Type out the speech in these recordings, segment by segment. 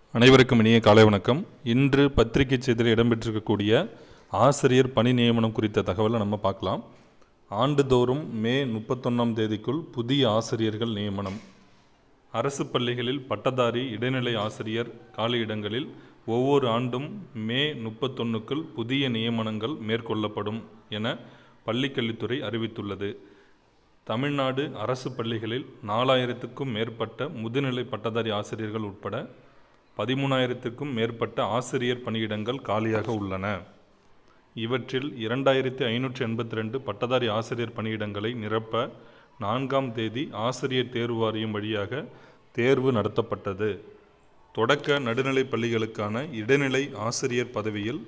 அனைவருக்கும் இனிய காலை வணக்கம். இன்று பத்திரிகை செய்தியில் இடம்பெற்றிருக்கக்கூடிய ஆசிரியர் பணி நியமனம் குறித்த தகவலை நம்ம பார்க்கலாம். ஆண்டுதோறும் மே 31ஆம் தேதிக்குள் புதிய ஆசிரியர்கள் நியமனம். அரசு பள்ளிகளில் பட்டதாரி இடைநிலை ஆசிரியர் காலியிடங்களில் ஒவ்வொரு ஆண்டும் மே 31க்குள் புதிய நியமனங்கள் மேற்கொள்ளப்படும் என பள்ளிக்கல்வித்துறை அறிவித்துள்ளது. தமிழ்நாடு அரசு பள்ளிகளில் 4000க்கும் மேற்பட்ட முதுநிலை பட்டதாரி ஆசிரியர்கள் உட்பட 13,000க்கும் மேற்பட்ட ஆசிரியர் பணியிடங்கள் காலியாக உள்ளன. இவற்றில் 2582 பட்டதாரி ஆசிரியர் பணியிடங்களை நிரப்ப 4ஆம் தேதி ஆசிரியர் தேர்வு வாரியம் வழியாக தேர்வு நடத்தப்பட்டது. தொடக்க நடுநிலை பள்ளிகளுக்கான இடைநிலை ஆசிரியர் பதவியில்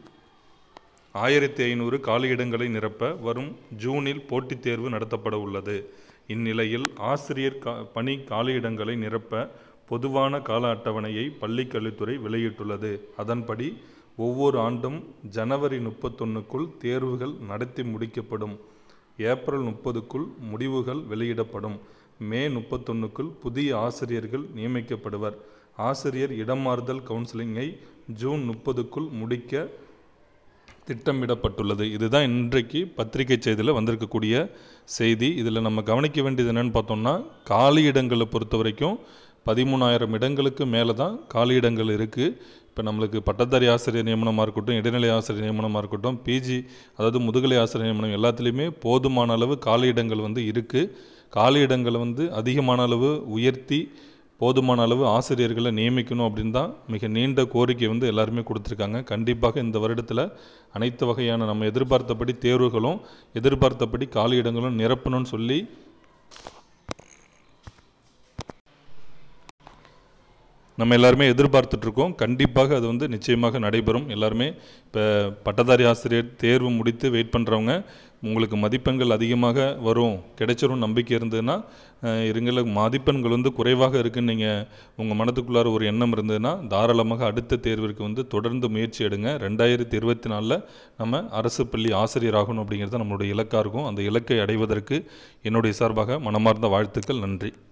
1500 காலியிடங்களை நிரப்ப வரும் ஜூனில் போட்டித் தேர்வு நடத்தப்பட உள்ளது. இந்நிலையில் ஆசிரியர் பணி காலியிடங்களை நிரப்ப பொதுவான கால அட்டவணையை பள்ளிக்கல்வித்துறை வெளியிட்டுள்ளது. அதன்படி ஒவ்வொரு ஆண்டும் ஜனவரி 31க்குள் தேர்வுகள் நடத்தி முடிக்கப்படும். ஏப்ரல் 30க்குள் முடிவுகள் வெளியிடப்படும். மே 31க்குள் புதிய ஆசிரியர்கள் நியமிக்கப்படுவர். ஆசிரியர் இடமாறுதல் கவுன்சிலிங்கை ஜூன் 30க்குள் முடிக்க திட்டமிடப்பட்டுள்ளது. இதுதான் இன்றைக்கு பத்திரிகை செய்தியில் வந்திருக்கக்கூடிய செய்தி. இதில் நம்ம கவனிக்க வேண்டியது என்னென்னு பார்த்தோம்னா, காலியிடங்களை பொறுத்த வரைக்கும் 13,000 இடங்களுக்கு மேலே தான் காலியிடங்கள் இருக்குது. இப்போ நம்மளுக்கு பட்டதாரி ஆசிரியர் நியமனமாக இருக்கட்டும், இடைநிலை ஆசிரியர் நியமனமாக இருக்கட்டும், பிஜி அதாவது முதுகலை ஆசிரியர் நியமனம் எல்லாத்துலேயுமே போதுமான அளவு காலியிடங்கள் இருக்குது. காலியிடங்களை அதிகமான அளவு உயர்த்தி போதுமான அளவு ஆசிரியர்களை நியமிக்கணும் அப்படின்னு தான் மிக நீண்ட கோரிக்கை எல்லாருமே கொடுத்துருக்காங்க. கண்டிப்பாக இந்த வருடத்தில் அனைத்து வகையான நம்ம எதிர்பார்த்தபடி தேர்வுகளும் எதிர்பார்த்தபடி காலியிடங்களும் நிரப்பணும்னு சொல்லி நம்ம எல்லாருமே எதிர்பார்த்துட்ருக்கோம். கண்டிப்பாக அது நிச்சயமாக நடைபெறும். எல்லாருமே இப்போ பட்டதாரி ஆசிரியர் தேர்வு முடித்து வெயிட் பண்ணுறவங்க, உங்களுக்கு மதிப்பெண்கள் அதிகமாக வரும் கிடைச்சிரும் நம்பிக்கை இருந்ததுன்னா இருங்கள, மதிப்பெண்கள் குறைவாக இருக்குன்னு நீங்கள் உங்கள் மனதுக்குள்ளார ஒரு எண்ணம் இருந்ததுன்னா தாராளமாக அடுத்த தேர்விற்கு தொடர்ந்து முயற்சி எடுங்க. 2024 நம்ம அரசு பள்ளி ஆசிரியர் ஆகணும் அப்படிங்கிறது நம்மளுடைய இலக்காக இருக்கும். அந்த இலக்கை அடைவதற்கு என்னுடைய சார்பாக மனமார்ந்த வாழ்த்துக்கள். நன்றி.